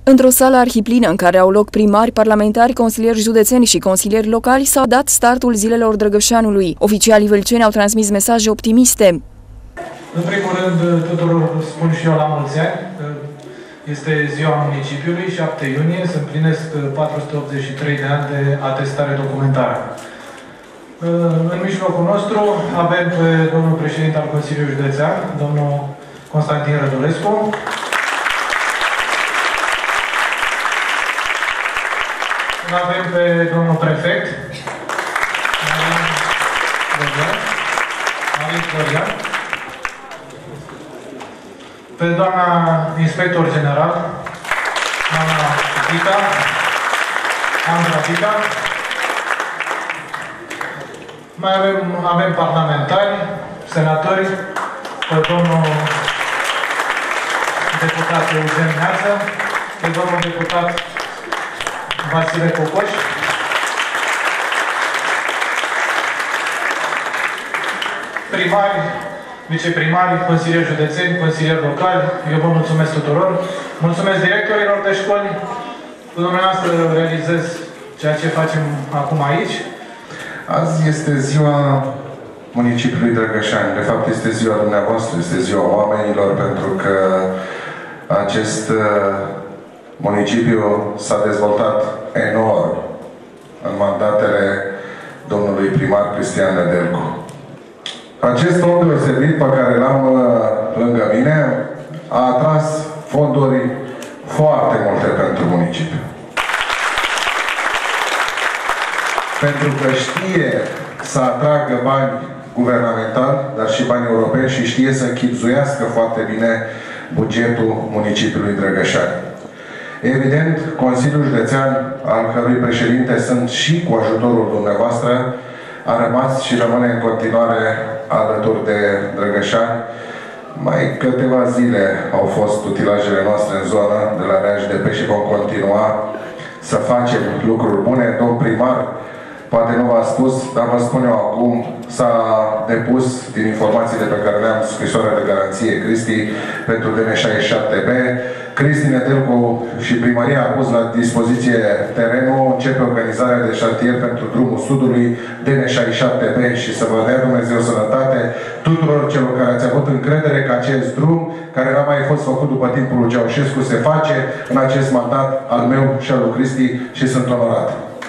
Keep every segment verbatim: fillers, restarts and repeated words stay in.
Într-o sală arhiplină în care au loc primari, parlamentari, consilieri județeni și consilieri locali s-a dat startul zilelor Drăgășanului. Oficialii vâlceni au transmis mesaje optimiste. În primul rând, tuturor spun și eu la mulți ani. Este ziua municipiului, șapte iunie, se împlinesc patru sute optzeci și trei de ani de atestare documentară. În mijlocul nostru avem pe domnul președinte al Consiliului Județean, domnul Constantin Rădulescu. Avem pe domnul prefect, Marin Florian, pe doamna inspector general, doamna Vita, Andra Vita. Mai avem, avem parlamentari, senatori, pe domnul deputat Eugen Neață, pe domnul deputat Vasile Cocoș, primari, viceprimari, consilieri județeni, consilieri locali. Eu vă mulțumesc tuturor. Mulțumesc directorilor de școli. Cu dumneavoastră realizez ceea ce facem acum aici. Azi este ziua municipiului Drăgășani. De fapt, este ziua dumneavoastră, este ziua oamenilor, pentru că acest municipiu s-a dezvoltat enorm în mandatele domnului primar Cristian Nedelcu. Acest om deosebit pe care l-am lângă mine a atras fonduri foarte multe pentru municipiu. Pentru că știe să atragă bani guvernamentali, dar și bani europeni, și știe să chibzuiască foarte bine bugetul municipiului Drăgășani. Evident, Consiliul Județean, al cărui președinte sunt și cu ajutorul dumneavoastră, a rămas și rămâne în continuare alături de Drăgășani. Mai câteva zile au fost utilajele noastre în zonă de la Reaj de Pe și vom continua să facem lucruri bune. Domn primar, poate nu v-a spus, dar vă spun eu acum, s-a depus, din informațiile pe care le-am, scrisoarea de garanție Cristi pentru D N șaizeci și șapte B. Cristi Nedelcu și primăria a pus la dispoziție terenul, începe organizarea de șantier pentru drumul sudului D N șaizeci și șapte B și să vă dea Dumnezeu sănătate tuturor celor care ați avut încredere că acest drum, care n-a mai fost făcut după timpul lui Ceaușescu, se face în acest mandat al meu și al lui Cristi și sunt onorat.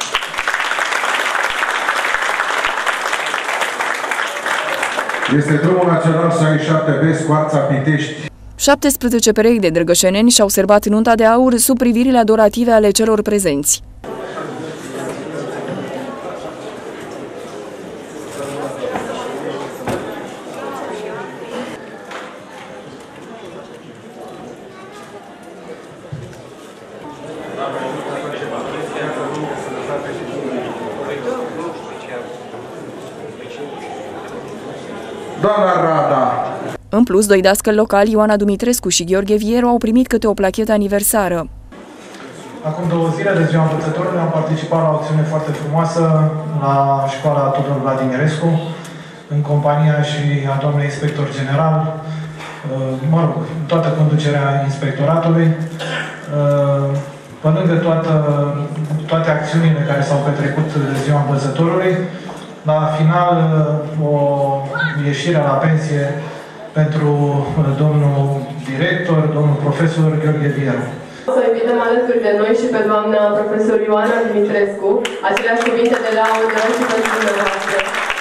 Este drumul național șaizeci și șapte B, Scoarța-Pitești. șaptesprezece perechi de drăgășeneni și-au serbat nunta de aur sub privirile adorative ale celor prezenți. Doamna Rada. În plus, doi dascăli locali, Ioana Dumitrescu și Gheorghe Vieru, au primit câte o plachetă aniversară. Acum două zile de ziua învățătorilor am participat la o acțiune foarte frumoasă la școala Tudor Vladimirescu, în compania și a doamnei inspector general, mă rog, toată conducerea inspectoratului. Pe lângă toată, toate acțiunile care s-au petrecut de ziua învățătorului, la final o ieșire la pensie pentru domnul director, domnul profesor Gheorghe Vieru. O să invităm alături de noi și pe doamna profesor Ioana Dumitrescu, aceleași cuvinte de laudă și pentru dumneavoastră.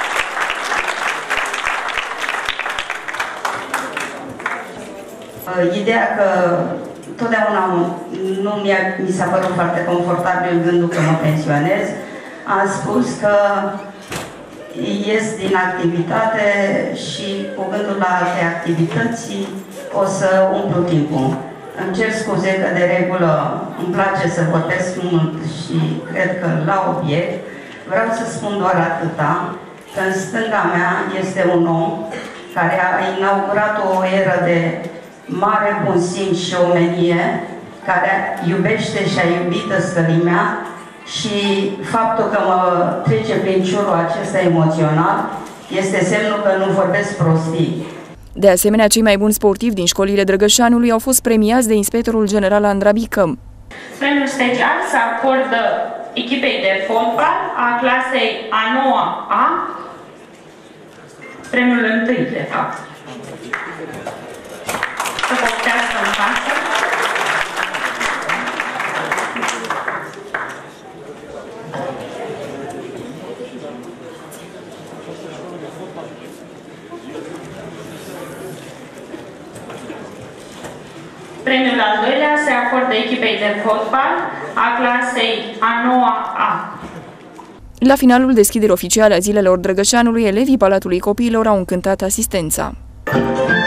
Ideea că totdeauna nu mi s-a părut foarte confortabil gândul că mă pensionez, am spus că ies din activitate și cu gândul la alte activități o să umplu timpul. Îmi cer scuze că de regulă îmi place să vorbesc mult și cred că la obiect. Vreau să spun doar atâta, că în stânga mea este un om care a inaugurat o eră de mare bun simț și omenie, care iubește și a iubit Stălimea, și faptul că mă trece prin ciurul acesta emoțional este semnul că nu vorbesc prostii. De asemenea, cei mai buni sportivi din școlile Drăgășanului au fost premiați de inspectorul general Andra Bică. Premiul special se acordă echipei de fotbal a clasei a noua A, premiul întâi, de fapt. Să poftească în față. Premiul al doilea se acordă echipei de fotbal a clasei a noua A. La finalul deschiderii oficiale a Zilelor Drăgășanului, elevii Palatului Copiilor au încântat asistența.